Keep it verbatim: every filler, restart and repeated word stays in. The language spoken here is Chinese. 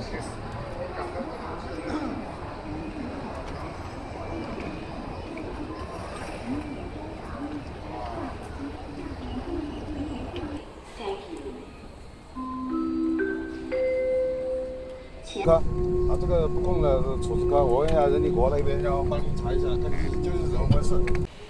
哥，啊，这个不供了，储值卡，我问一下人力国那边，要帮你查一下，看你就是怎么回事。